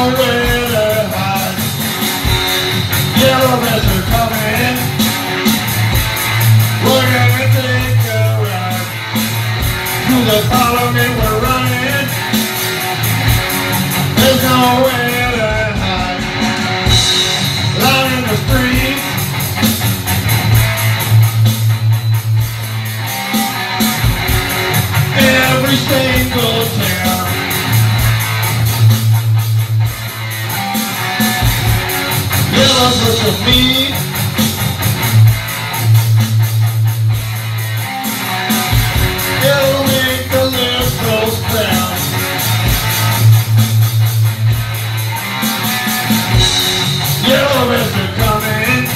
nowhere to hide. Yellow vests are coming. We're gonna take a ride. Through the colony we're running. There's nowhere to hide. Lining the street. Every single town. Yellow's with me. It'll make the liberals proud. Yellow vests are coming.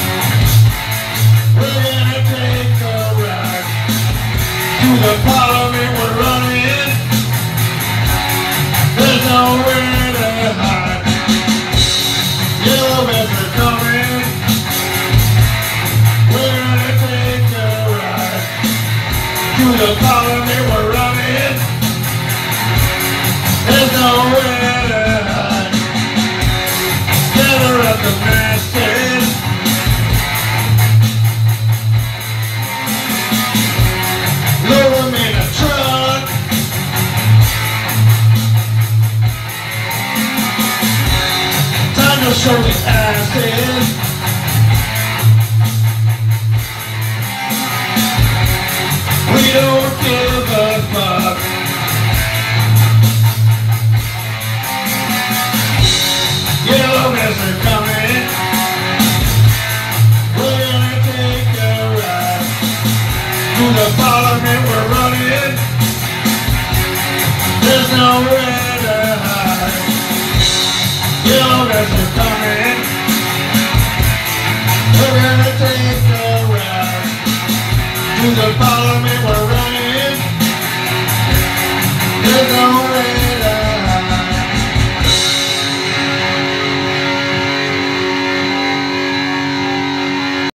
We're gonna take a ride. Through the parliament we're running. There's nowhere to hide. Yellow vests are coming. We're gonna take a ride. Through the parliament we're running. There's nowhere to hide. Gather up the masses. Load them in a truck. Time to show the asses. We don't give a fuck. Yellow vests are coming. We're gonna take a ride. Through the parliament we're running. There's nowhere